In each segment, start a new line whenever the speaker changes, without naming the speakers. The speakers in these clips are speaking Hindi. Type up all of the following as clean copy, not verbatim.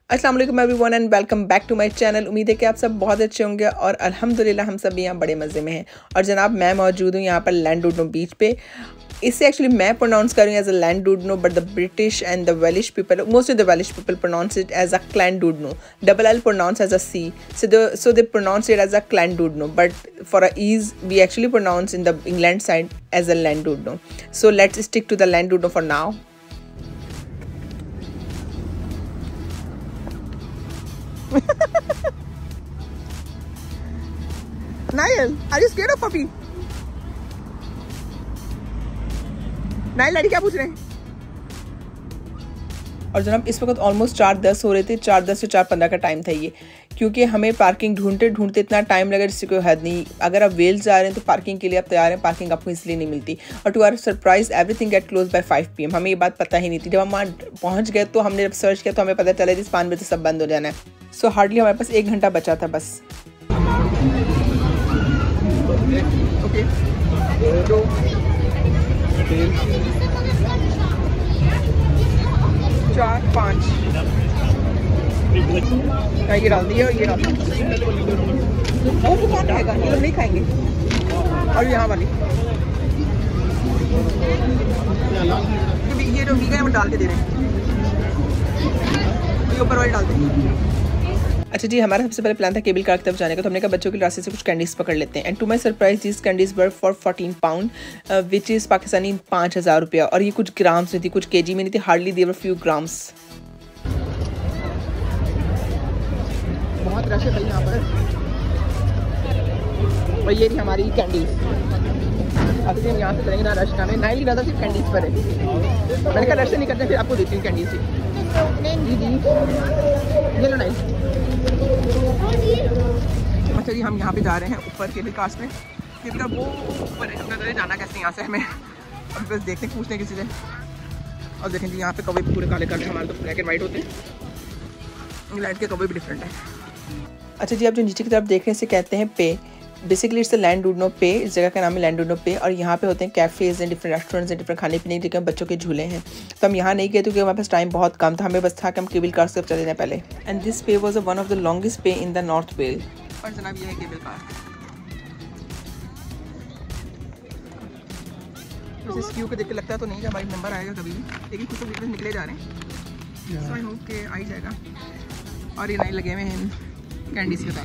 अस्सलाम वालेकुम everyone and welcome back to my channel. उम्मीद है कि आप सब बहुत अच्छे होंगे और अल्हम्दुलिल्लाह हम सब यहाँ बड़े मज़े में हैं। और जनाब मैं मौजूद हूँ यहाँ पर लैंडुडनो बीच पे। इसे एक्चुअली मैं प्रोनाउंस करूँ as a Llandudno, but the British and the Welsh people, mostly the Welsh people pronounce it as a Llandudno. Double L pronounced as a C, so they pronounce it as a Clandudno, but for a ease we actually pronounce in the England side as a Landudno. So let's stick to the Landudno for now. Niall, are you scared of puppy? नाइल लड़ी क्या पूछ रहे हैं? और जनाब इस वक्त ऑलमोस्ट 4:10 हो रहे थे। 4:10 से 4:15 का टाइम था ये, क्योंकि हमें पार्किंग ढूंढते ढूंढते इतना टाइम लगा जिससे कोई हद नहीं। अगर आप वेल्स जा रहे हैं तो पार्किंग के लिए आप तैयार हैं, पार्किंग आपको इसलिए नहीं मिलती। और to our surprise everything get close by 5 PM। हमें ये बात पता ही नहीं थी। जब हम वहाँ पहुँच गए तो हमने जब सर्च किया तो हमें पता चला 5 बजे सब बंद हो जाना है। सो हार्डली हमारे पास 1 घंटा बचा था बस। ओके 2 4 5 ये डाल दिया और ये डाल दिया। वो कौन खाएगा? ये लोग नहीं खाएंगे। और यहाँ वाली ये जो वीगन है वो डाल के दे रहे हैं, ये ऊपर वाली डाल दें। अच्छा जी, हमारा सबसे पहले प्लान था केबल कार की तरफ जाने का, तो हमने कहा बच्चों के रास्ते से कुछ कैंडीज पकड़ लेते हैं। And to my surprise this candies were for 14 pound which is Pakistani 5000 रुपया। और ये कुछ ग्राम्स में थी, कुछ केजी में नहीं थी, हार्डली देवर फ्यू ग्राम्स। बहुत रश है भाई यहाँ पर। और ये थी हमारी कैंडीज। अभी हम यहाँ से चलेंगे ना, रश का में नाइल ज़्यादा सिर्फ कैंडीज पर है। मैंने कहा रश से नहीं करते, फिर आपको देती हूँ कैंडीज से। जी जी ये लो नाइल। अच्छा जी, हम यहाँ पे जा रहे हैं ऊपर केबल कार्स में। केबल कार वो ऊपर है, हमने जाना कैसे यहाँ से हमें। अब बस देखते हैं, पूछते हैं किसी से। और देखें जी यहाँ पे कौवे पूरे काले काले, हमारे तो ब्लैक एंड वाइट होते हैं, लाइट के कौवे भी डिफरेंट है। अच्छा जी, आप जो नीचे की तरफ देख रहे हैं इसे कहते हैं पे। बेसिकली इट्स लैंडुडनो पे, इस जगह का नाम है लैंडुडनो पे। और यहाँ पे होते हैं कैफ़ेज़ हैं, डिफरेंट रेस्टोरेंट्स हैं, डिफरेंट खाने पीने के जगह, बच्चों के झूले हैं। तो हम यहाँ नहीं गए क्योंकि हमारे पास टाइम बहुत कम था। हमें बस था कि हम केबल कार से चले जाएं पहले। And this pier was one of the longest pier in the north well. और जनाब ये है केबल कार। इस क्यू को देख के लगता तो नहीं कि हमारा नंबर आएगा कभी भी, लेकिन कुछ तो निकले जा रहे हैं। सो आई होप कि आ ही जाएगा। और ये लाइन लगे हुए हैं कैंडीज के साथ।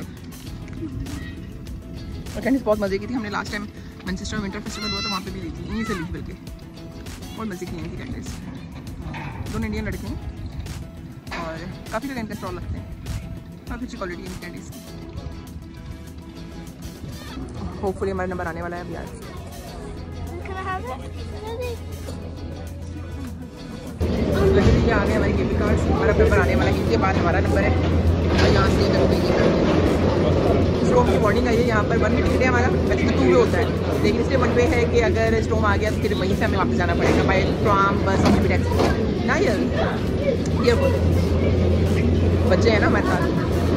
और कैंडीज बहुत मज़े की थी। हमने last time Manchester winter festival हुआ तो वहाँ पे भी ली थी, यहीं से ली बल्कि। बहुत मज़े की थी कैंडीज। दोनों इंडियन लड़के हैं और काफ़ी लोग इनका स्टॉल लगते हैं। काफ़ी अच्छी क्वालिटी है कैंडीज की। होपफुली हमारा नंबर आने वाला है अभी आज। ये आ गए हमारी केबल कार्ड्स, हमारा नंबर आने वाला है, इनके बाद हमारा नंबर है। और यहाँ से स्टोम की वार्निंग आई है यहाँ पर। 1 वे टिकट है हमारा, वैसे तो 2 वे होता है, लेकिन इसलिए 1 वे है कि अगर स्टोम आ गया तो फिर वहीं से हमें वापस जाना पड़ेगा बाय ट्राम, बस और भी टैक्सी ना। ये बच्चे हैं ना हमारे साथ।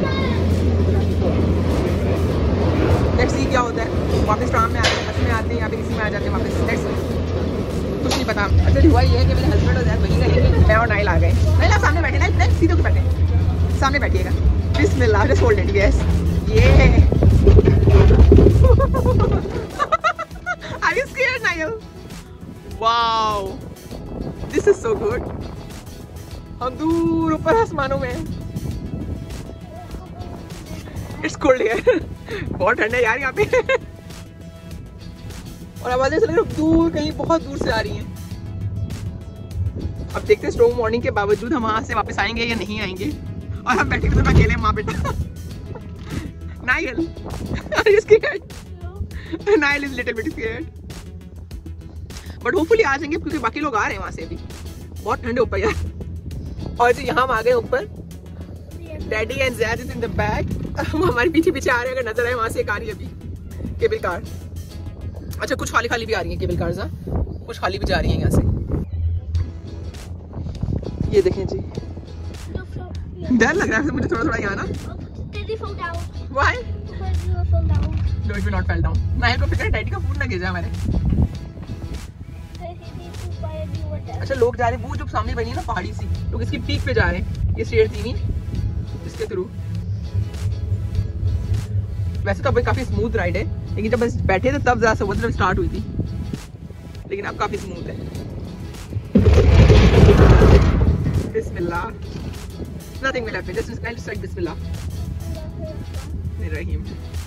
लेट्स सी क्या होता है। वापस ट्राम में आते हैं, बस में आते हैं, या फिर इसी में आ जाते हैं वापस। लेट्स कुछ नहीं पता। अच्छा हुआ ये है कि मेरे हस्बैंड और ज़ैद वहीं रहेंगे, मैं और नाइल आ गए। नाइल आप सामने बैठे, नाइल सीधे होकर बैठे, सामने बैठिएगा। बिस्मिल्लाह, जस्ट होल्ड इट। यस ये are you scared Nael? Wow this is so good. हम दूर ऊपर आसमानों में। It's cold here. बहुत ठंड है यार यहाँ पे। और आवाजें ऐसा लग रहा है दूर, कहीं बहुत दूर से आ रही हैं। अब देखते हैं स्ट्रॉन्ग मॉर्निंग के बावजूद हम वहां से वापस आएंगे या नहीं आएंगे। और हम बैठे तो अकेले माँ बेटा। Nael are you scared? Nael is little bit scared, but hopefully आ जाएंगे क्योंकि बाकी लोग आ रहे हैं वहां से अभी। बहुत ठंडे ऊपर यार। और जी यहाँ हम आ गए ऊपर। Daddy and Zaid is in the back. हम हमारे पीछे पीछे आ रहे हैं, अगर नजर आए वहां से एक आ रही है अभी केबल कार। अच्छा कुछ खाली खाली भी आ रही है केबल कार्स, कुछ खाली भी जा रही है यहाँ से। ये देखें जी, डर लग रहा है मुझे थोड़ा थोड़ा यहाँ ना। Why? No, it will not fall down. Nael को फिक्र है डैडी का फूड ना गिर जाए हमारे। अच्छा लोग जा रहे हैं, वो जो सामने बनी है ना पहाड़ी सी, लोग इसकी पीक पे जा रहे हैं। ये स्टेयर थी नहीं, के थ्रू। वैसे तो अभी काफी स्मूथ राइड है, लेकिन जब बस बैठे थे तब जरा सा मतलब स्टार्ट हुई थी, लेकिन अब काफी स्मूथ है। बिस्मिल्लाह, nothing will happen, just like बिस्मिल्लाह रहीम।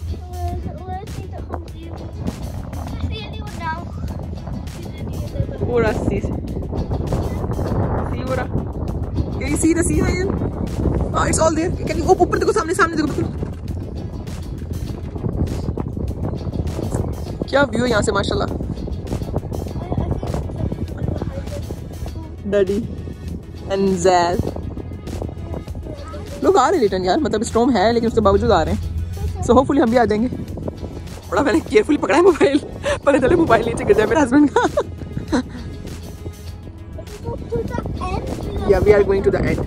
पूरा सी हो रहा, can you see the sea lion? Oh, it's all there. Can you ऊपर देखो, सामने सामने देखो, बिल्कुल क्या व्यू है यहाँ से माशाल्लाह। डैडी एंड ज़ैद लोग आ रहे हैं रिटर्न यार, मतलब स्टॉर्म है लेकिन उसके बावजूद आ रहे हैं, सो होपफुली हम भी आ जाएंगे। बड़ा मैंने केयरफुली पकड़ा है मोबाइल, पता चले मोबाइल नीचे गिर जाए मेरे हस्बैंड का। Yeah, we are going to the end.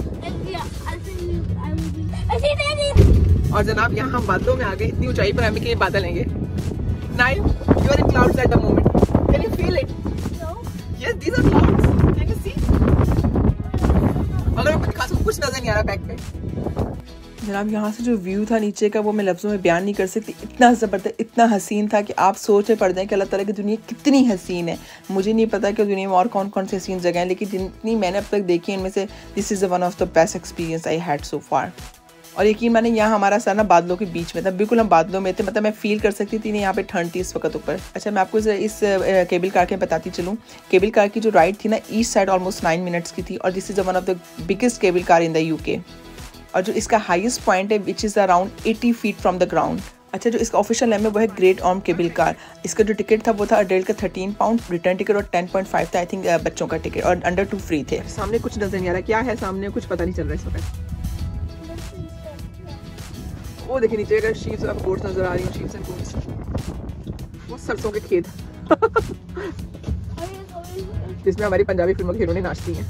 और जनाब यहाँ हम बादलों में आ गए, इतनी ऊंचाई पर हमें कि ये बादल हैंगे। Nail, you are in clouds at the moment. Can you feel it? No. Yes, these are clouds. Can you see? अगर आपको दिखा सकूं, कुछ नजर नहीं आ रहा बैक पे। जनाब यहाँ से जो व्यू था नीचे का वो मैं लफ्ज़ों में बयान नहीं कर सकती, इतना ज़बरदस्त, इतना हसीन था कि आप सोच में पड़ जाएं कि अल्लाह ताला की दुनिया कितनी हसीन है। मुझे नहीं पता कि दुनिया में और कौन कौन सी हसीन जगह हैं, लेकिन जितनी मैंने अब तक देखी है इनमें से this is one of the best experience I had so far. और यकीन माने यहाँ हमारा सर ना बादलों के बीच में था, बिल्कुल हम बादलों में थे, मतलब मैं फील कर सकती थी नहीं यहाँ पे ठंड थी इस वक्त ऊपर। अच्छा मैं आपको इस केबल कार के बताती चलूँ, केबल कार की जो राइड थी ना ईस्ट साइड ऑलमोस्ट 9 मिनट्स की थी, और this is one of the biggest cable car in the UK। और जो इसका हाईएस्ट पॉइंट है which is around 80 feet from the ground. अच्छा जो इसका ऑफिशियल नेम है वो है ग्रेट आर्म केबल कार। इसका जो टिकट था वो था अडल्ट का 13 पाउंड, रिटर्न टिकट और 10.5 था आई थिंक बच्चों का टिकट, और अंडर 2 फ्री थे। सामने कुछ नजर नहीं आ रहा, क्या है सामने कुछ पता नहीं चल रहा इस वक्त। वो देखिए नीचे अगर शीप्स और गोट्स नजर आ रही हैं, शीप्स एंड गोट्स, वो सरसों के खेत जिसमें हमारी पंजाबी फिल्मों के हीरोइनें नाचती हैं।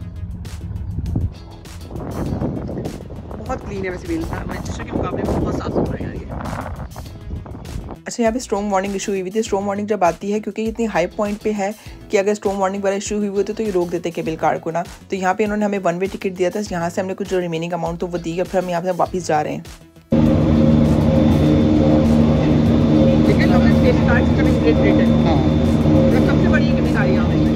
बहुत क्लीन है वैसे मैनचेस्टर के मुकाबले में, बहुत साफ सुथरा है यार ये। अच्छा यहाँ पे स्ट्रॉन्ग वार्निंग इशू हुई थी। स्ट्रॉन्ग वार्निंग जब आती है क्योंकि इतनी हाई पॉइंट पे है कि अगर स्ट्रॉन्ग वार्निंग वाला इशू हुई होती तो ये रोक देते केबल कार को ना। तो यहाँ पे इन्होंने हमें 1 वे टिकट दिया था, यहाँ से हमने कुछ जो रिमेनिंग अमाउंट तो वो दी है, फिर हम यहाँ से वापस जा रहे हैं। सबसे बड़ी केबल कार यहाँ पे।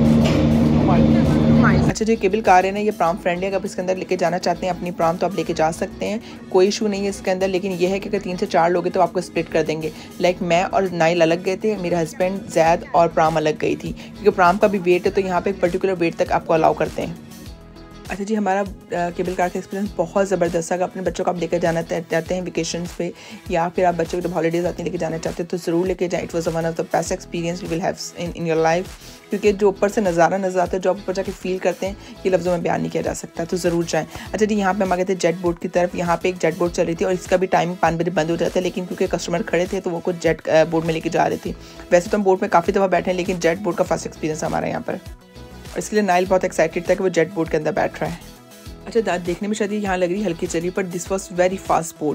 अच्छा जो केबल कार है ना ये प्राम फ्रेंडली है, अगर आप इसके अंदर लेके जाना चाहते हैं अपनी प्राम तो आप लेके जा सकते हैं, कोई इशू नहीं है इसके अंदर। लेकिन ये है कि अगर 3 से 4 लोग हैं तो आपको स्प्लिट कर देंगे। लाइक मैं और नाइल अलग गए थे, मेरे हस्बैंड जैद और प्राम अलग गई थी, क्योंकि प्राम का भी वेट है तो यहाँ पे एक पर्टिकुलर वेट तक आपको अलाउ करते हैं। अच्छा जी हमारा केबल कार का एक्सपीरियंस बहुत ज़बरदस्त है। अगर अपने बच्चों को आप लेकर जाना चाहते हैं वेकेशंस पे, या फिर आप बच्चों को जब हॉलीडेज आते हैं लेके जाना चाहते हैं तो ज़रूर लेके जाएं। It was one of the best experience you will have in your life, क्योंकि जो ऊपर से नज़ारा नजर आता है, जो आप ऊपर जाके फील करते हैं, ये लफ्ज़ों में बयान नहीं किया जा सकता, तो ज़रूर जाएँ। अच्छा जी यहाँ पे हम आ गए थे जेट बोट की तरफ। यहाँ पे एक जेट बोट चल रही थी और इसका भी टाइम 5 बजे बंद हो जाता है, लेकिन क्योंकि कस्टमर खड़े थे तो वो कुछ जेट बोट में लेके जा रहे थे। वैसे तो हम बोट में काफ़ी दफ़ा बैठे हैं, लेकिन जेट बोट का फर्स्ट एक्सपीरियंस हमारा यहाँ पर, और इसलिए नाइल बहुत एक्साइटेड था कि वो जेट बोट के अंदर बैठ रहा है। अच्छा दांत देखने में शायद यहाँ लग रही हल्की चली, पर this was very fast boat.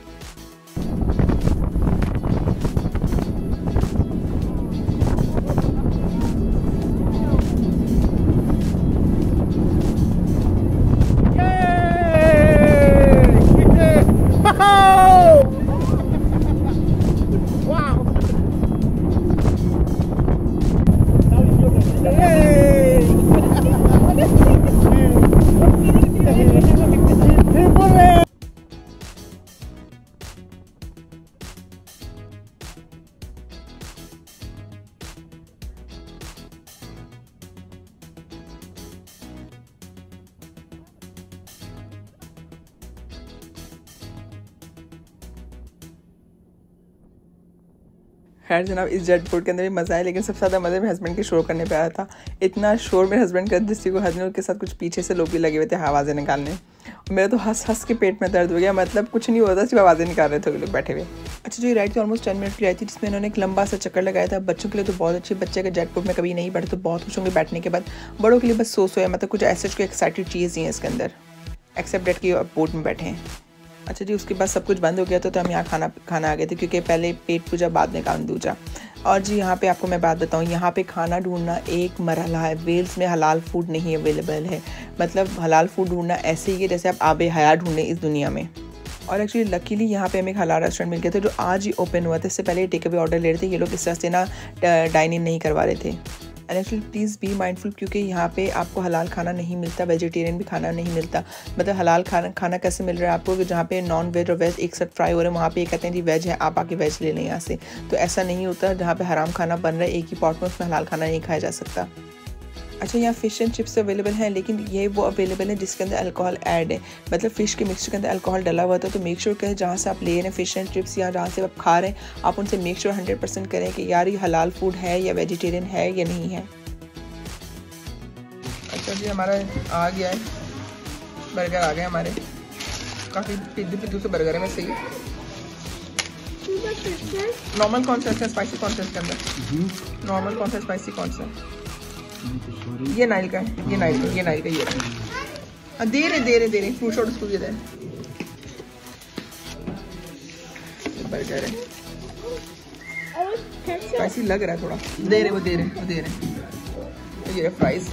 खैर जनाब इस जेट बोट के अंदर भी मज़ा है, लेकिन सबसे ज़्यादा मज़े में हस्बैंड के शोर करने पे आया था। इतना शोर मेरे हस्बैंड कर जिससे को हस्बैंड के साथ कुछ पीछे से लोग भी लगे हुए थे आवाज़ें निकालने। मेरा तो हंस हंस के पेट में दर्द हो गया, मतलब कुछ नहीं होता, सिर्फ आवाज़ें निकाल रहे थे लोग बैठे हुए। अच्छा जो ये राइड थी ऑलमोस्ट 10 मिनट की राइड थी, जिसमें इन्होंने एक लंबा सा चक्कर लगाया था। बच्चों के लिए तो बहुत अच्छी, बच्चे अगर जेट बोट में कभी नहीं बैठे तो बहुत खुश होंगे बैठने के बाद। बड़ों के लिए बस सो है, मतलब कुछ ऐसे कोई एक्साइटेड चीज़ नहीं है इसके अंदर, एक्सेप्ट डेट की बोट में बैठे हैं। अच्छा जी, उसके बाद सब कुछ बंद हो गया था तो हम यहाँ खाना आ गए थे, क्योंकि पहले पेट पूजा बाद में काम दूजा। और जी यहाँ पे आपको मैं बात बताऊँ, यहाँ पे खाना ढूंढना एक मरहला है। वेल्स में हलाल फूड नहीं अवेलेबल है। मतलब हलाल फूड ढूंढना ऐसे ही है जैसे आप आबे हयात ढूंढें इस दुनिया में। और एक्चुअली लकीली यहाँ पे हमें एक हलाल रेस्टोरेंट मिल गया था जो आज ही ओपन हुआ था। इससे पहले टेक अवे ऑर्डर ले रहे थे ये लोग, इस तरह से ना डाइन इन नहीं करवा रहे थे। And actually please be mindful, क्योंकि यहाँ पे आपको हलाल खाना नहीं मिलता, वेजिटेरियन भी खाना नहीं मिलता। मतलब हलाल खाना कैसे मिल रहा है आपको, जहाँ पे नॉन वेज और वेज एक साथ फ्राई हो रहे हैं, वहाँ पे ये कहते हैं जी वेज है, आप आके वेज ले लें यहाँ से। तो ऐसा नहीं होता, जहाँ पे हराम खाना बन रहा है एक ही पॉट में, उसमें हलाल खाना नहीं खाया जा सकता। अच्छा, यहाँ फ़िश एंड चिप्स अवेलेबल हैं, लेकिन ये वो अवेलेबल है जिसके अंदर अल्कोहल ऐड है। मतलब फ़िश के मिक्सचर के अंदर अल्कोहल डला हुआ था। तो मेक श्योर करें जहाँ से आप ले रहे हैं फ़िश एंड चिप्स या जहाँ से आप खा रहे हैं, आप उनसे मेक श्योर 100% करें कि यार ये हलाल फूड है या वेजिटेरियन है या नहीं है। अच्छा जी, हमारा आ गया है बर्गर, आ गए हमारे। काफ़ी पिद्दू से बर्गर है, मैं सही। नॉर्मल कौन सा है, स्पाइसी कौन सा है इसके अंदर? नॉर्मल कौन सा, स्पाइसी कौन सा? ये नाइल का है, ये नाइल का ये रहा। दे रहे फ्रूट शॉट उसको दे रहे। बर्गर है, स्पाइसी लग रहा है थोड़ा। दे रहे। ये रहे फ्राइज।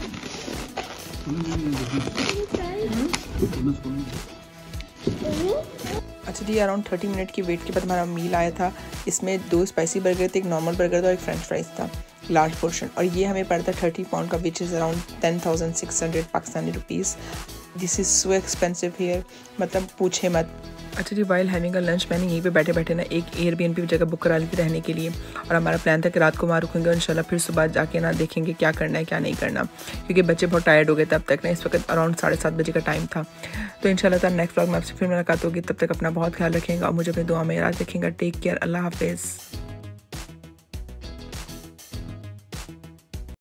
अच्छा जी, अराउंड 30 मिनट की वेट के बाद हमारा मील आया था। इसमें 2 स्पाइसी बर्गर थे, एक नॉर्मल बर्गर था और एक फ्रेंच फ्राइज था, लार्ज पोर्शन। और ये हमें पड़ता 30 पाउंड का, which is around 10,600 Pakistani rupees. This is so expensive here, मतलब पूछे मत। अच्छा जी, वाइल हैविंग अ लंच मैंने यहीं पे बैठे बैठे ना एक एयरबीएनबी जगह बुक करा ली थी रहने के लिए। और हमारा प्लान था कि रात को वहाँ रुकेंगे और इंशाल्लाह फिर सुबह जाके ना देखेंगे क्या करना है क्या नहीं करना, क्योंकि बच्चे बहुत टायर्ड हो गए थे अब तक ना। इस वक्त अराउंड 7:30 बजे का टाइम था। तो इंशाल्लाह ताला नेक्स्ट व्लॉग में आपसे फिर मुलाकात होगी। तब तक अपना बहुत ख्याल रखेंगे और मुझे अपनी दुआ में याद रखेंगे। टेक केयर, अल्लाह हाफिज़।